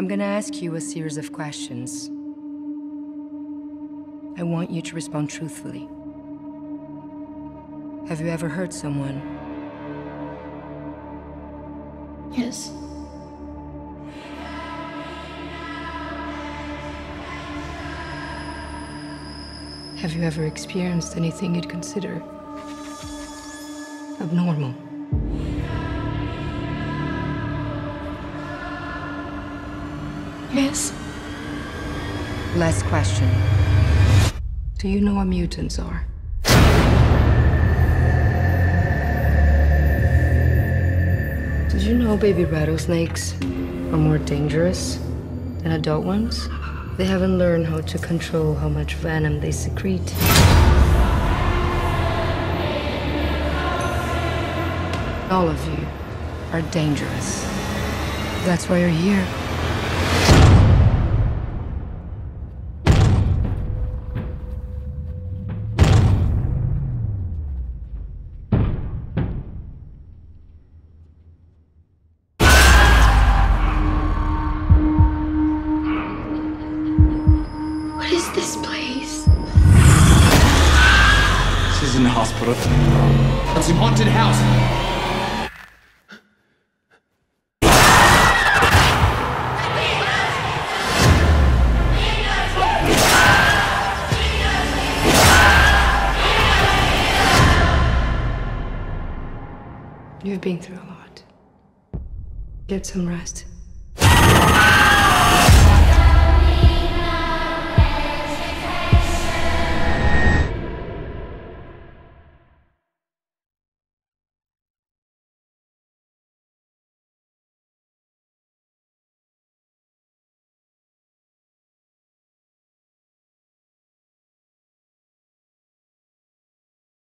I'm gonna ask you a series of questions. I want you to respond truthfully. Have you ever hurt someone? Yes. Have you ever experienced anything you'd consider abnormal? Yes. Last question. Do you know what mutants are? Did you know baby rattlesnakes are more dangerous than adult ones? They haven't learned how to control how much venom they secrete. All of you are dangerous. That's why you're here. What is this place? This isn't a hospital. It's a haunted house. You've been through a lot. Get some rest.